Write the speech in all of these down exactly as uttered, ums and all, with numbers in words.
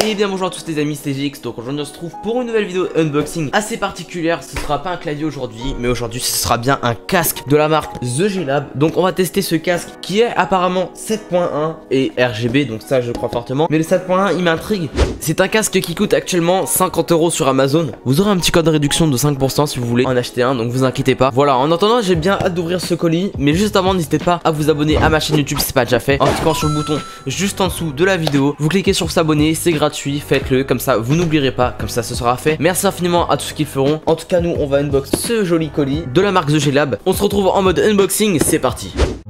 Et bien bonjour à tous les amis, c'est G X. Donc aujourd'hui on se trouve pour une nouvelle vidéo unboxing assez particulière. Ce sera pas un clavier aujourd'hui, mais aujourd'hui ce sera bien un casque de la marque The G Lab. Donc on va tester ce casque qui est apparemment sept point un et R G B, donc ça je crois fortement. Mais le sept point un il m'intrigue. C'est un casque qui coûte actuellement cinquante euros sur Amazon. Vous aurez un petit code de réduction de cinq pour cent si vous voulez en acheter un, donc vous inquiétez pas. Voilà, en attendant j'ai bien hâte d'ouvrir ce colis. Mais juste avant, n'hésitez pas à vous abonner à ma chaîne YouTube si c'est pas déjà fait, en cliquant sur le bouton juste en dessous de la vidéo. Vous cliquez sur s'abonner, c'est gratuit, faites-le, comme ça vous n'oublierez pas, comme ça ce sera fait. Merci infiniment à tous ceux qui le feront. En tout cas nous on va unbox ce joli colis de la marque The G Lab. On se retrouve en mode unboxing, c'est parti.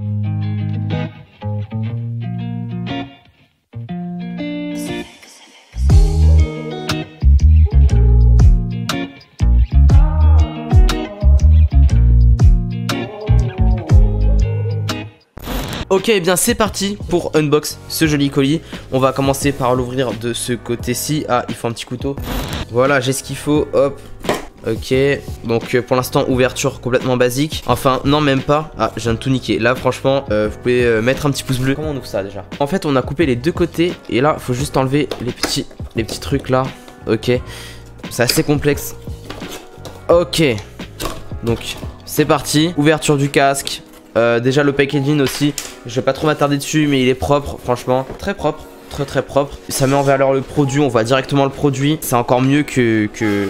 Ok, eh bien c'est parti pour unbox ce joli colis. On va commencer par l'ouvrir de ce côté-ci. Ah, il faut un petit couteau. Voilà, j'ai ce qu'il faut, hop. Ok, donc euh, pour l'instant ouverture complètement basique. Enfin non, même pas. Ah, je viens de tout niquer. Là franchement euh, vous pouvez euh, mettre un petit pouce bleu. Comment on ouvre ça déjà? En fait on a coupé les deux côtés. Et là faut juste enlever les petits, les petits trucs là. Ok, c'est assez complexe. Ok, donc c'est parti. Ouverture du casque. Euh, déjà le packaging aussi, je vais pas trop m'attarder dessus, mais il est propre, franchement, très propre, très très propre. Ça met en valeur le produit, on voit directement le produit. C'est encore mieux que, que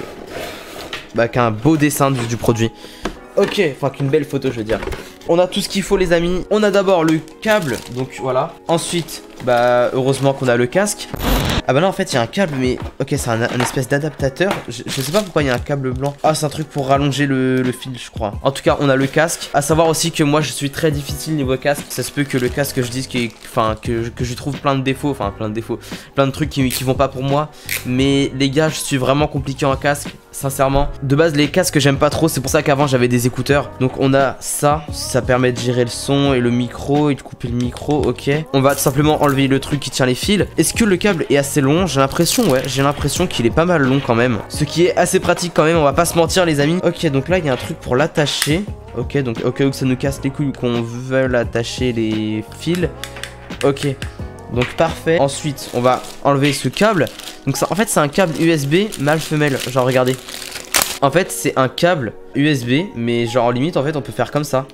bah, qu'un beau dessin du, du produit. Ok, enfin qu'une belle photo je veux dire. On a tout ce qu'il faut les amis. On a d'abord le câble, donc voilà. Ensuite, bah heureusement qu'on a le casque. Ah bah là en fait il y a un câble, mais ok, c'est un, un espèce d'adaptateur. je, je sais pas pourquoi il y a un câble blanc. Ah, c'est un truc pour rallonger le, le fil je crois. En tout cas on a le casque. À savoir aussi que moi je suis très difficile niveau casque. Ça se peut que le casque je dise que, enfin, que, que je trouve plein de défauts. Enfin plein de défauts, plein de trucs qui, qui vont pas pour moi. Mais les gars, je suis vraiment compliqué en casque, sincèrement. De base les casques j'aime pas trop, c'est pour ça qu'avant j'avais des écouteurs. Donc on a ça, ça permet de gérer le son et le micro et de couper le micro. Ok, on va tout simplement enlever le truc qui tient les fils. Est-ce que le câble est assez long? J'ai l'impression, ouais, j'ai l'impression qu'il est pas mal long quand même. Ce qui est assez pratique quand même, on va pas se mentir les amis. Ok, donc là il y a un truc pour l'attacher. Ok, donc au cas où ça nous casse les couilles qu'on veut attacher les fils. Ok, donc parfait. Ensuite on va enlever ce câble. Donc ça, en fait c'est un câble U S B mâle femelle. Genre regardez, en fait c'est un câble U S B, mais genre limite en fait on peut faire comme ça.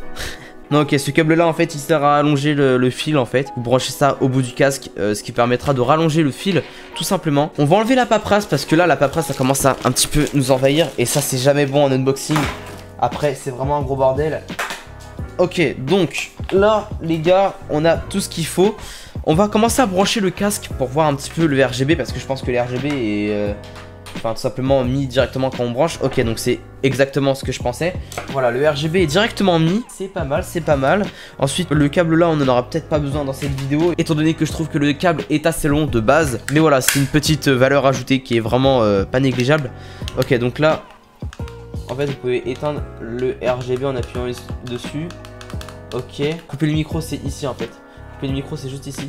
Non, ok, ce câble là en fait il sert à allonger le, le fil en fait. Vous branchez ça au bout du casque, euh, ce qui permettra de rallonger le fil tout simplement. On va enlever la paperasse parce que là la paperasse ça commence à un petit peu nous envahir. Et ça c'est jamais bon en unboxing. Après c'est vraiment un gros bordel. Ok, donc là les gars on a tout ce qu'il faut. On va commencer à brancher le casque pour voir un petit peu le R G B, parce que je pense que le R G B est... Euh, enfin tout simplement mis directement quand on branche. Ok, donc c'est exactement ce que je pensais. Voilà, le R G B est directement mis. C'est pas mal, c'est pas mal. Ensuite le câble là on en aura peut-être pas besoin dans cette vidéo, étant donné que je trouve que le câble est assez long de base. Mais voilà, c'est une petite valeur ajoutée qui est vraiment euh, pas négligeable. Ok, donc là en fait vous pouvez éteindre le R G B en appuyant dessus. Ok, couper le micro c'est ici en fait. Couper le micro c'est juste ici.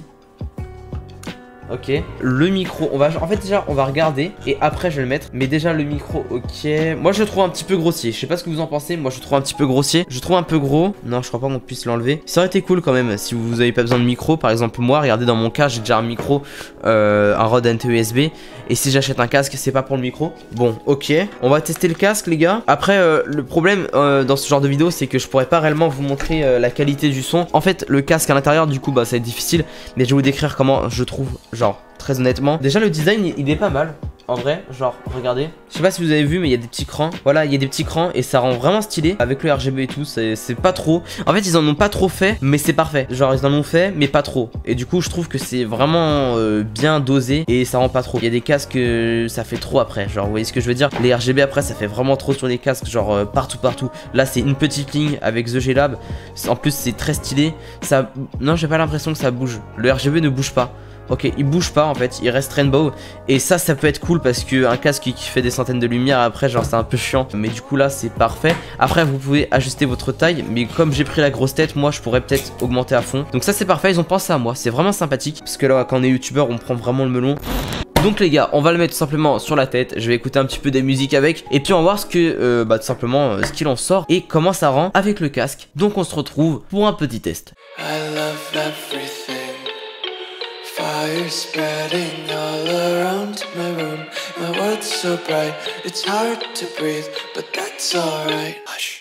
Ok, le micro, on va, en fait déjà on va regarder et après je vais le mettre. Mais déjà le micro, ok. Moi je le trouve un petit peu grossier, je sais pas ce que vous en pensez. Moi je le trouve un petit peu grossier, je le trouve un peu gros. Non, je crois pas qu'on puisse l'enlever. Ça aurait été cool quand même si vous avez pas besoin de micro. Par exemple moi, regardez dans mon cas j'ai déjà un micro, euh, un Rode N T U S B. Et si j'achète un casque c'est pas pour le micro. Bon, ok, on va tester le casque les gars. Après euh, le problème euh, dans ce genre de vidéo c'est que je pourrais pas réellement vous montrer euh, la qualité du son. En fait le casque à l'intérieur du coup bah ça va être difficile. Mais je vais vous décrire comment je trouve, genre très honnêtement. Déjà le design il est pas mal en vrai, genre regardez, je sais pas si vous avez vu mais il y a des petits crans. Voilà, il y a des petits crans et ça rend vraiment stylé avec le R G B et tout. C'est pas trop, en fait ils en ont pas trop fait mais c'est parfait. Genre ils en ont fait mais pas trop. Et du coup je trouve que c'est vraiment euh, bien dosé et ça rend pas trop. Il y a des casques euh, ça fait trop après, genre vous voyez ce que je veux dire. Les R G B après ça fait vraiment trop sur les casques, genre euh, partout partout. Là c'est une petite ligne avec The G Lab. En plus c'est très stylé. Ça, non j'ai pas l'impression que ça bouge. Le R G B ne bouge pas. Ok, il bouge pas en fait, il reste rainbow. Et ça, ça peut être cool parce que un casque qui fait des centaines de lumières après, genre c'est un peu chiant. Mais du coup là, c'est parfait. Après, vous pouvez ajuster votre taille. Mais comme j'ai pris la grosse tête, moi je pourrais peut-être augmenter à fond. Donc ça, c'est parfait, ils ont pensé à moi. C'est vraiment sympathique. Parce que là, quand on est youtubeur, on prend vraiment le melon. Donc les gars, on va le mettre tout simplement sur la tête. Je vais écouter un petit peu des musiques avec. Et puis on va voir ce que, euh, bah tout simplement, euh, ce qu'il en sort. Et comment ça rend avec le casque. Donc on se retrouve pour un petit test. I love everything. Fire spreading all around. around my room. My world's so bright, it's hard to breathe, but that's alright. Hush.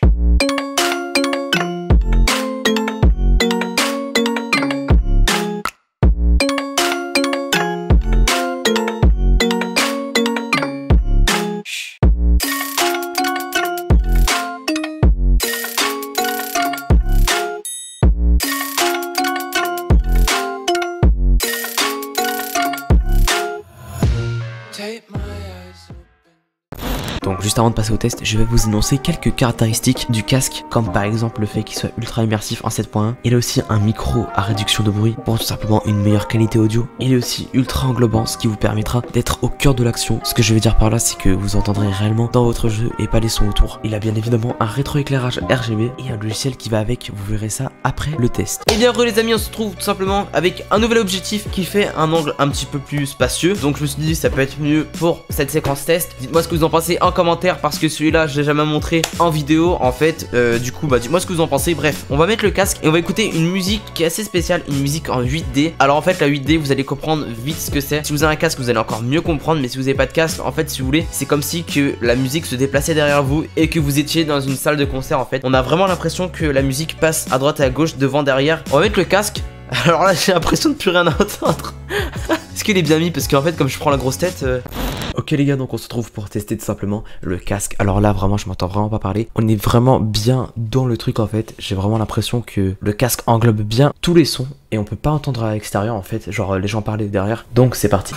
Take my eyes open. Donc juste avant de passer au test, je vais vous énoncer quelques caractéristiques du casque, comme par exemple le fait qu'il soit ultra immersif en sept point un. Il a aussi un micro à réduction de bruit pour tout simplement une meilleure qualité audio. Il est aussi ultra englobant, ce qui vous permettra d'être au cœur de l'action. Ce que je veux dire par là, c'est que vous entendrez réellement dans votre jeu et pas les sons autour. Il a bien évidemment un rétroéclairage R G B et un logiciel qui va avec, vous verrez ça après le test. Et bien heureux les amis, on se trouve tout simplement avec un nouvel objectif qui fait un angle un petit peu plus spacieux. Donc je me suis dit ça peut être mieux pour cette séquence test. Dites-moi ce que vous en pensez en commentaire parce que celui-là je l'ai jamais montré en vidéo en fait. euh, Du coup bah dites-moi ce que vous en pensez. Bref, on va mettre le casque et on va écouter une musique qui est assez spéciale, une musique en huit D. Alors en fait la huit D vous allez comprendre vite ce que c'est. Si vous avez un casque vous allez encore mieux comprendre, mais si vous n'avez pas de casque en fait si vous voulez c'est comme si que la musique se déplaçait derrière vous et que vous étiez dans une salle de concert en fait. On a vraiment l'impression que la musique passe à droite et à gauche, devant, derrière. On va mettre le casque. Alors là j'ai l'impression de plus rien entendre. Est-ce qu'il est bien mis parce qu'en fait comme je prends la grosse tête euh... Ok les gars, donc on se retrouve pour tester tout simplement le casque. Alors là vraiment je m'entends vraiment pas parler. On est vraiment bien dans le truc en fait. J'ai vraiment l'impression que le casque englobe bien tous les sons et on peut pas entendre à l'extérieur en fait, genre les gens parler derrière. Donc c'est parti.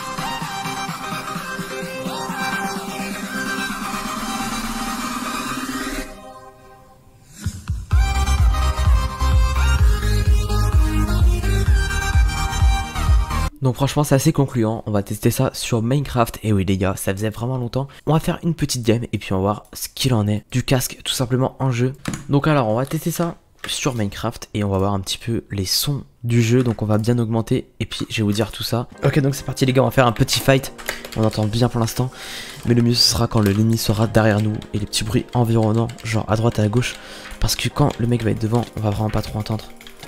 Donc franchement c'est assez concluant, on va tester ça sur Minecraft. Et oui les gars, ça faisait vraiment longtemps. On va faire une petite game et puis on va voir ce qu'il en est du casque tout simplement en jeu. Donc alors on va tester ça sur Minecraft et on va voir un petit peu les sons du jeu. Donc on va bien augmenter et puis je vais vous dire tout ça. Ok donc c'est parti les gars, on va faire un petit fight. On entend bien pour l'instant, mais le mieux ce sera quand l'ennemi sera derrière nous et les petits bruits environnants genre à droite et à gauche. Parce que quand le mec va être devant, on va vraiment pas trop entendre.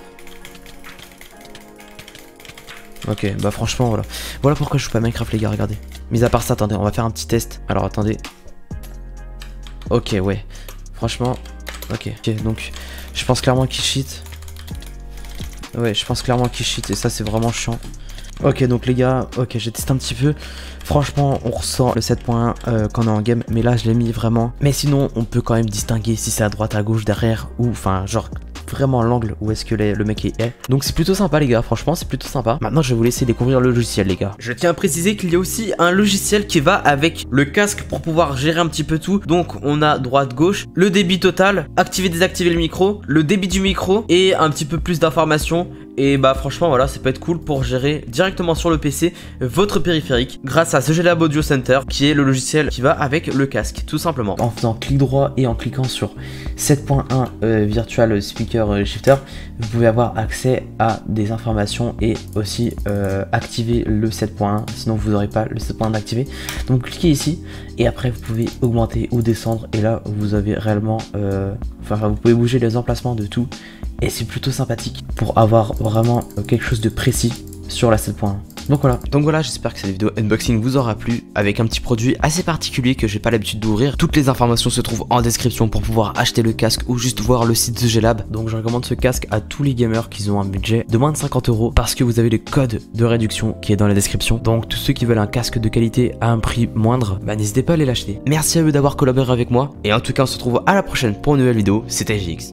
Ok, bah franchement voilà. Voilà pourquoi je joue pas Minecraft les gars, regardez. Mais à part ça, attendez, on va faire un petit test. Alors attendez. Ok, ouais. Franchement, ok. Ok, donc je pense clairement qu'il cheat. Ouais, je pense clairement qu'il cheat et ça c'est vraiment chiant. Ok, donc les gars, ok, j'ai testé un petit peu. Franchement, on ressent le sept point un euh, quand on est en game, mais là je l'ai mis vraiment. Mais sinon, on peut quand même distinguer si c'est à droite, à gauche, derrière ou enfin genre vraiment l'angle où est-ce que les, le mec est. Donc c'est plutôt sympa les gars, franchement c'est plutôt sympa. Maintenant je vais vous laisser découvrir le logiciel les gars. Je tiens à préciser qu'il y a aussi un logiciel qui va avec le casque pour pouvoir gérer un petit peu tout. Donc on a droite gauche, le débit total, activer désactiver le micro, le débit du micro et un petit peu plus d'informations. Et bah franchement voilà, ça peut être cool pour gérer directement sur le P C votre périphérique grâce à ce G Lab Audio Center qui est le logiciel qui va avec le casque tout simplement. En faisant clic droit et en cliquant sur sept point un euh, Virtual Speaker Shifter, vous pouvez avoir accès à des informations et aussi euh, activer le sept point un, sinon vous n'aurez pas le sept point un activé. Donc cliquez ici et après vous pouvez augmenter ou descendre et là vous avez réellement euh, enfin vous pouvez bouger les emplacements de tout et c'est plutôt sympathique pour avoir vraiment quelque chose de précis sur la sept point un. Donc voilà, donc voilà, j'espère que cette vidéo unboxing vous aura plu avec un petit produit assez particulier que j'ai pas l'habitude d'ouvrir. Toutes les informations se trouvent en description pour pouvoir acheter le casque ou juste voir le site de G Lab. Donc je recommande ce casque à tous les gamers qui ont un budget de moins de cinquante euros parce que vous avez le code de réduction qui est dans la description. Donc tous ceux qui veulent un casque de qualité à un prix moindre, bah n'hésitez pas à aller l'acheter. Merci à eux d'avoir collaboré avec moi et en tout cas on se retrouve à la prochaine pour une nouvelle vidéo. C'était G X.